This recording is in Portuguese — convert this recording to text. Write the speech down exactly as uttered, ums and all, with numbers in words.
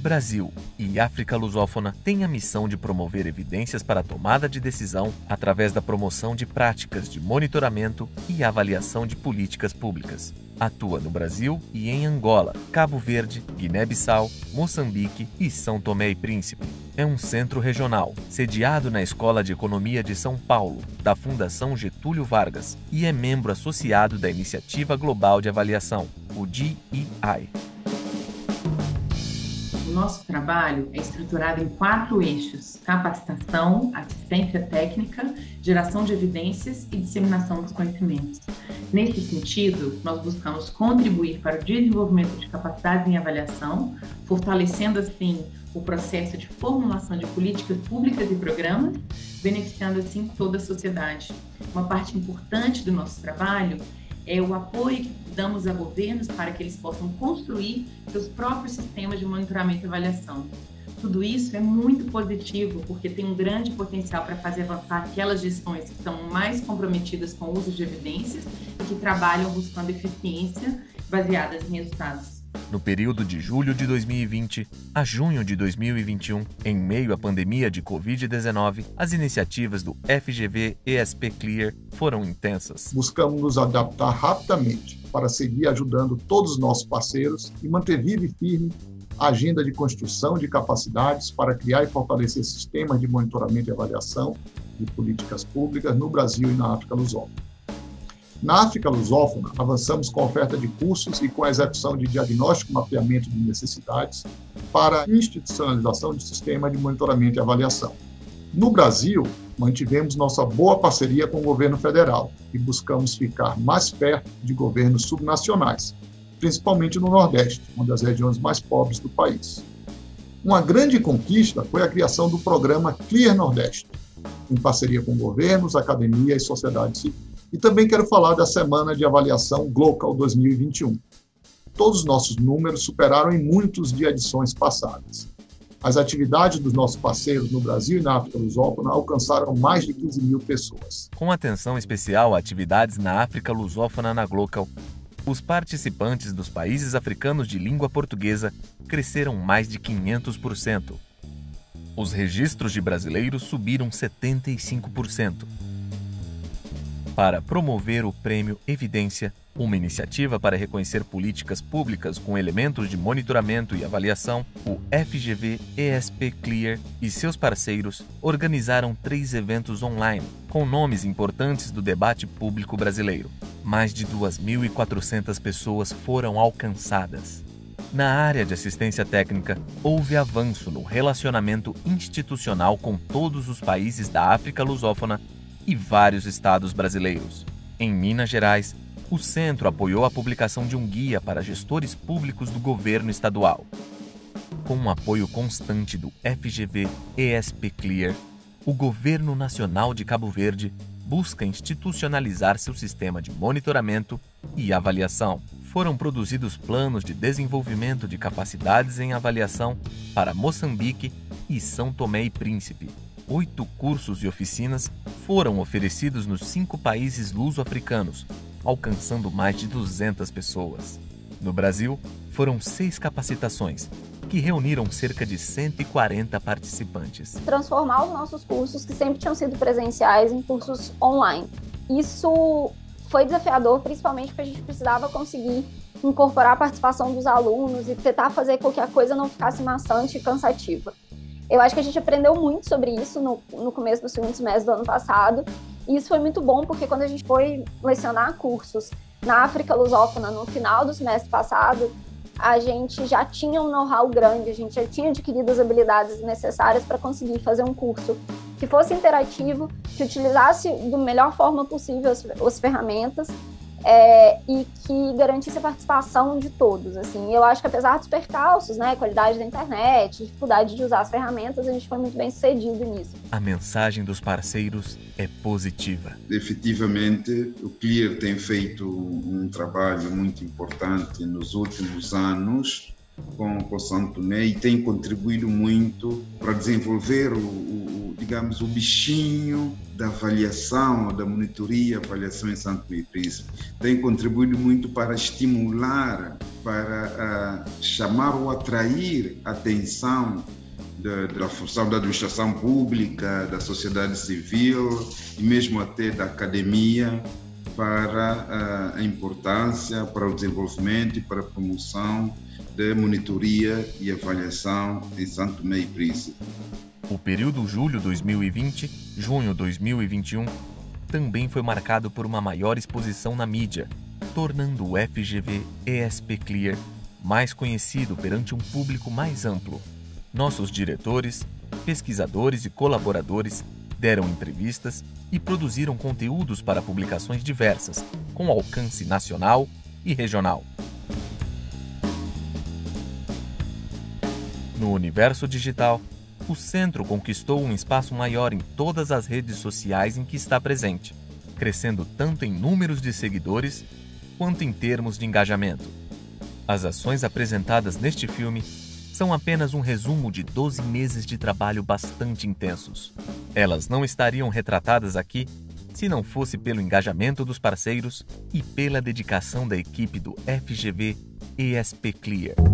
Brasil e África Lusófona tem a missão de promover evidências para a tomada de decisão através da promoção de práticas de monitoramento e avaliação de políticas públicas. Atua no Brasil e em Angola, Cabo Verde, Guiné-Bissau, Moçambique e São Tomé e Príncipe. É um centro regional, sediado na Escola de Economia de São Paulo, da Fundação Getúlio Vargas, e é membro associado da Iniciativa Global de Avaliação, o D E I. O nosso trabalho é estruturado em quatro eixos: capacitação, assistência técnica, geração de evidências e disseminação dos conhecimentos. Nesse sentido, nós buscamos contribuir para o desenvolvimento de capacidades em avaliação, fortalecendo assim o processo de formulação de políticas públicas e programas, beneficiando assim toda a sociedade. Uma parte importante do nosso trabalho é o apoio que damos a governos para que eles possam construir seus próprios sistemas de monitoramento e avaliação. Tudo isso é muito positivo, porque tem um grande potencial para fazer avançar aquelas gestões que estão mais comprometidas com o uso de evidências e que trabalham buscando eficiência baseadas em resultados. No período de julho de dois mil e vinte a junho de dois mil e vinte e um, em meio à pandemia de covid dezenove, as iniciativas do F G V E S P Clear foram intensas. Buscamos nos adaptar rapidamente para seguir ajudando todos os nossos parceiros e manter viva e firme a agenda de construção de capacidades para criar e fortalecer sistemas de monitoramento e avaliação de políticas públicas no Brasil e na África Lusófona. Na África Lusófona, avançamos com a oferta de cursos e com a execução de diagnóstico e mapeamento de necessidades para a institucionalização de sistemas de monitoramento e avaliação. No Brasil, mantivemos nossa boa parceria com o governo federal e buscamos ficar mais perto de governos subnacionais, principalmente no Nordeste, uma das regiões mais pobres do país. Uma grande conquista foi a criação do programa Clear Nordeste, em parceria com governos, academia e sociedade civil. E também quero falar da Semana de Avaliação Glocal dois mil e vinte e um. Todos os nossos números superaram em muitos de edições passadas. As atividades dos nossos parceiros no Brasil e na África Lusófona alcançaram mais de quinze mil pessoas. Com atenção especial a atividades na África Lusófona na Glocal, os participantes dos países africanos de língua portuguesa cresceram mais de quinhentos por cento. Os registros de brasileiros subiram setenta e cinco por cento. Para promover o Prêmio Evidência, uma iniciativa para reconhecer políticas públicas com elementos de monitoramento e avaliação, o F G V E S P Clear e seus parceiros organizaram três eventos online, com nomes importantes do debate público brasileiro. Mais de duas mil e quatrocentas pessoas foram alcançadas. Na área de assistência técnica, houve avanço no relacionamento institucional com todos os países da África Lusófona e vários estados brasileiros. Em Minas Gerais, o centro apoiou a publicação de um guia para gestores públicos do governo estadual. Com o apoio constante do F G V E S P Clear, o Governo Nacional de Cabo Verde busca institucionalizar seu sistema de monitoramento e avaliação. Foram produzidos planos de desenvolvimento de capacidades em avaliação para Moçambique e São Tomé e Príncipe. Oito cursos e oficinas foram oferecidos nos cinco países luso-africanos, alcançando mais de duzentas pessoas. No Brasil, foram seis capacitações, que reuniram cerca de cento e quarenta participantes. Transformar os nossos cursos, que sempre tinham sido presenciais, em cursos online. Isso foi desafiador, principalmente porque a gente precisava conseguir incorporar a participação dos alunos e tentar fazer com que a coisa não ficasse maçante e cansativa. Eu acho que a gente aprendeu muito sobre isso no, no começo do segundo semestre do ano passado, e isso foi muito bom, porque quando a gente foi lecionar cursos na África Lusófona no final do semestre passado, a gente já tinha um know-how grande, a gente já tinha adquirido as habilidades necessárias para conseguir fazer um curso que fosse interativo, que utilizasse da melhor forma possível as, as ferramentas é, e que garantisse a participação de todos. Assim. Eu acho que apesar dos percalços, né, qualidade da internet, dificuldade de usar as ferramentas, a gente foi muito bem sucedido nisso. A mensagem dos parceiros é positiva. Efetivamente, o Clear tem feito um trabalho muito importante nos últimos anos com o São Tomé e tem contribuído muito para desenvolver o, o digamos, o bichinho da avaliação, da monitoria, avaliação em Santo Tomé e Príncipe. Tem contribuído muito para estimular, para uh, chamar ou atrair a atenção da, da função da administração pública, da sociedade civil e mesmo até da academia para uh, a importância, para o desenvolvimento e para a promoção da monitoria e avaliação em Santo Tomé e Príncipe. O período julho dois mil e vinte, junho dois mil e vinte e um também foi marcado por uma maior exposição na mídia, tornando o F G V E S P Clear mais conhecido perante um público mais amplo. Nossos diretores, pesquisadores e colaboradores deram entrevistas e produziram conteúdos para publicações diversas, com alcance nacional e regional. No universo digital, o Centro conquistou um espaço maior em todas as redes sociais em que está presente, crescendo tanto em números de seguidores quanto em termos de engajamento. As ações apresentadas neste filme são apenas um resumo de doze meses de trabalho bastante intensos. Elas não estariam retratadas aqui se não fosse pelo engajamento dos parceiros e pela dedicação da equipe do F G V E S P Clear.